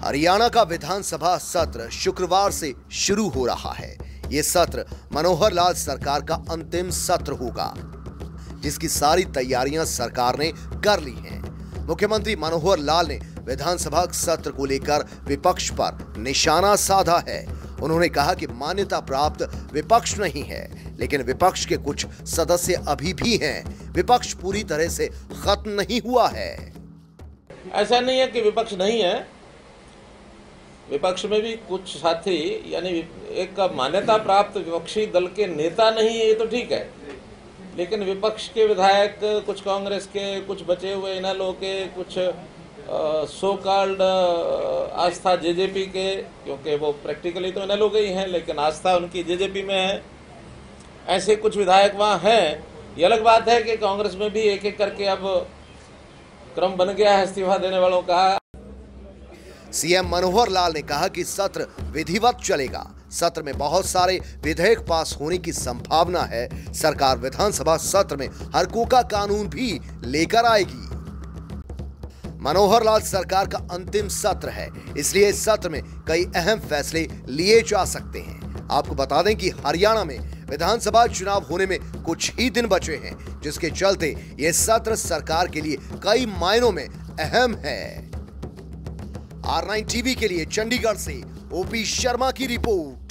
हरियाणा का विधानसभा सत्र शुक्रवार से शुरू हो रहा है। ये सत्र मनोहर लाल सरकार का अंतिम सत्र होगा, जिसकी सारी तैयारियां सरकार ने कर ली हैं। मुख्यमंत्री मनोहर लाल ने विधानसभा सत्र को लेकर विपक्ष पर निशाना साधा है। उन्होंने कहा कि मान्यता प्राप्त विपक्ष नहीं है, लेकिन विपक्ष के कुछ सदस्य अभी भी हैं। विपक्ष पूरी तरह से खत्म नहीं हुआ है। ऐसा नहीं है कि विपक्ष नहीं है, विपक्ष में भी कुछ साथी, यानी एक मान्यता प्राप्त विपक्षी दल के नेता नहीं है, ये तो ठीक है, लेकिन विपक्ष के विधायक, कुछ कांग्रेस के, कुछ बचे हुए इनेलो के, कुछ सो कॉल्ड आस्था जेजेपी के, क्योंकि वो प्रैक्टिकली तो इनेलो के ही हैं, लेकिन आस्था उनकी जेजेपी में है, ऐसे कुछ विधायक वहाँ हैं। ये अलग बात है कि कांग्रेस में भी एक एक करके अब क्रम बन गया है इस्तीफा देने वालों का। सीएम मनोहर लाल ने कहा कि सत्र विधिवत चलेगा। सत्र में बहुत सारे विधेयक पास होने की संभावना है। सरकार विधानसभा सत्र में हरकोका कानून भी लेकर आएगी। मनोहर लाल सरकार का अंतिम सत्र है, इसलिए इस सत्र में कई अहम फैसले लिए जा सकते हैं। आपको बता दें कि हरियाणा में विधानसभा चुनाव होने में कुछ ही दिन बचे हैं, जिसके चलते यह सत्र सरकार के लिए कई मायनों में अहम है। R9 टीवी के लिए चंडीगढ़ से ओपी शर्मा की रिपोर्ट।